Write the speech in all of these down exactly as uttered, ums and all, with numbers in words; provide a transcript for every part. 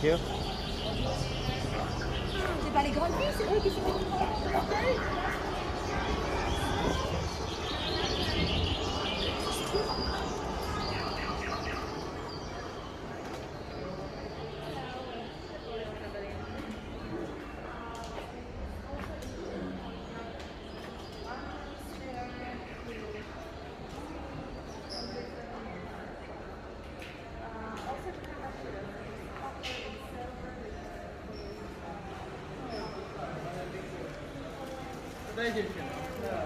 Thank you. C'est pas les grandes filles, c'est eux qui sont les grandes filles. Дай девчонку. Да.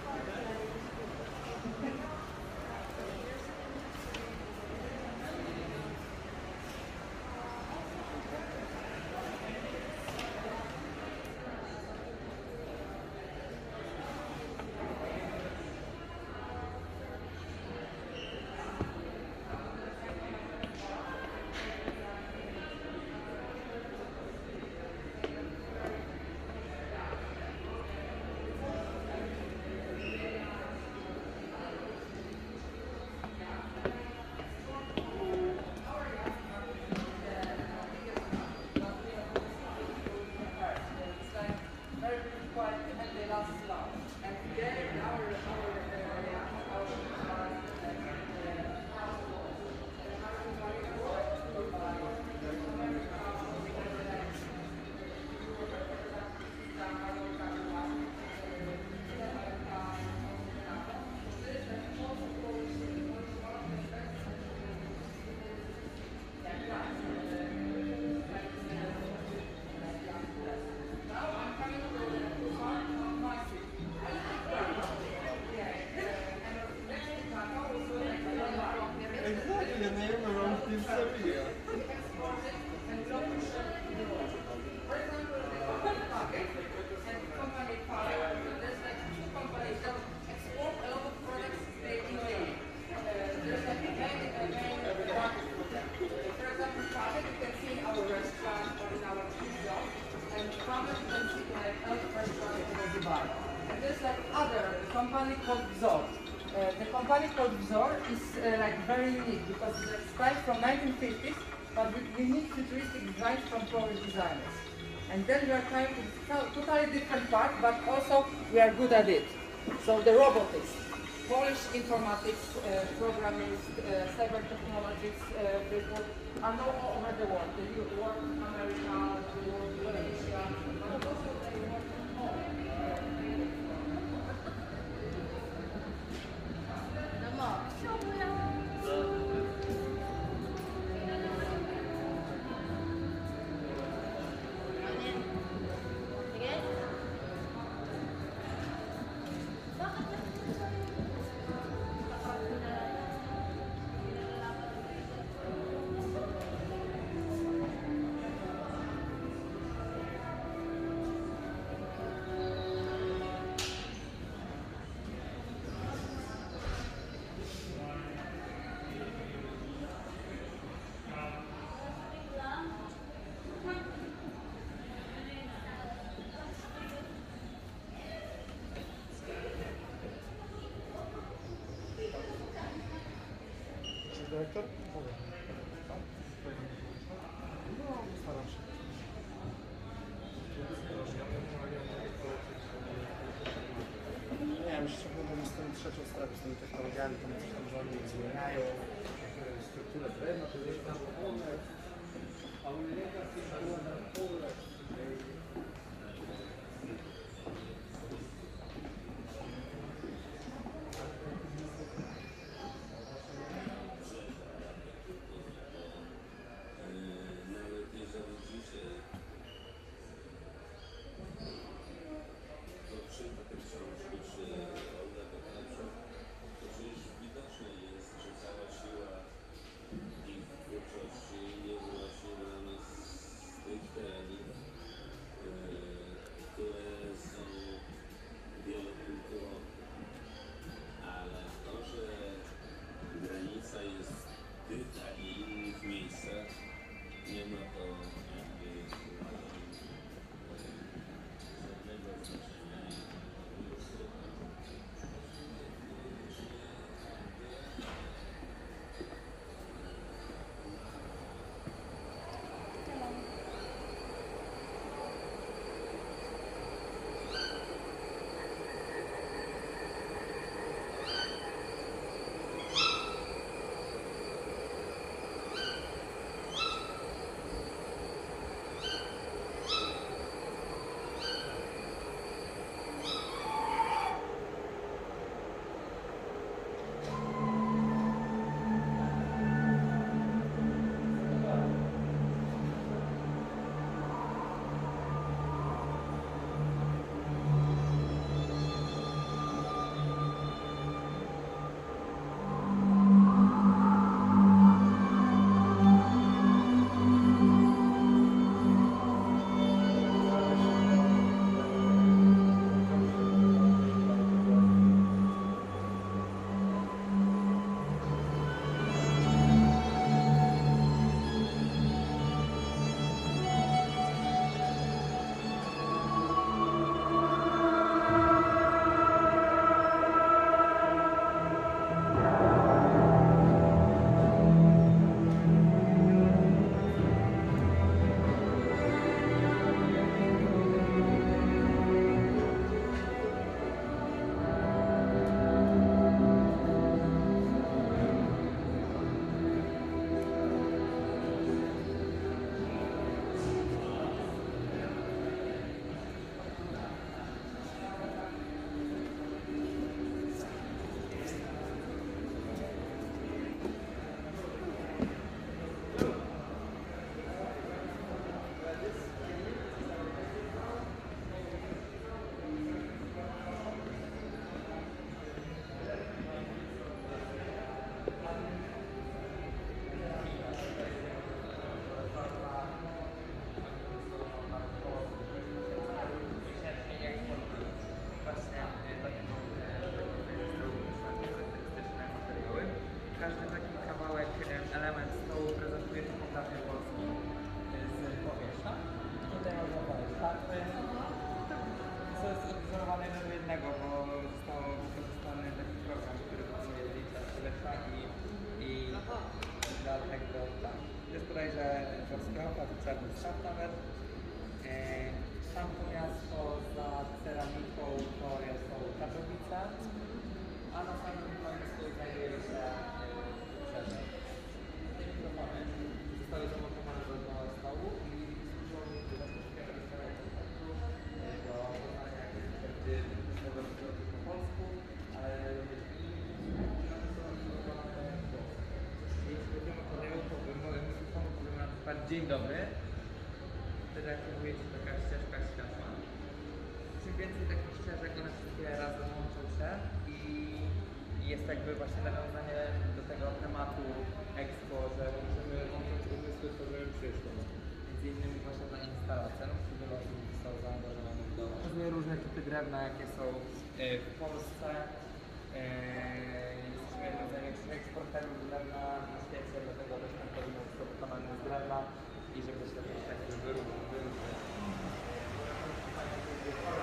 Exactly, and they're around this area. And there's like other company called Vzor. Uh, the company called Vzor is uh, like very unique because it's design from nineteen fifties, but with unique futuristic designs from Polish designers. And then we are trying to tell totally different part, but also we are good at it. So the robotics, Polish informatics, uh, programists, uh, cyber technologies, uh, people are all over the world. They work in America, they work in Asia, but also they work from home. Dyrektor? No, staram się. Nie wiem, jeszcze będę z tą trzecią sprawę, z tymi technologiami, to coś tam, że oni zmieniają strukturę drewna, to jest tam one. przykład czarny szaf nawet. E, Tamto miasto za ceramiką to są Katowice, a na samym końcu znajduje się Rzeszów. Te mikrofony zostały zamontowane do jednego stołu i służą mi do takiego kontaktu, do poznania jakichś tego po polsku, ale również jeśli chodzi o Koreę, to wymogę mikrofonu powiem na przykład dzień dobry. Wtedy aktywuje się taka ścieżka światła. Czym więcej takich ścieżek, one wszystkie razem łączą się i jest jakby właśnie nawiązanie do tego tematu Expo, że łączymy, łącząc umysły, tworzymy przyszłość. Między innymi właśnie na instalację, no, który wiele osób zostało zaangażowanych do... Pokazuje różne typy drewna, jakie są e, w Polsce. E, jesteśmy jednym z największych eksporterów drewna na świecie, dlatego też ten powinienem został wykonany z drewna i żeby się też tak wyróżnić.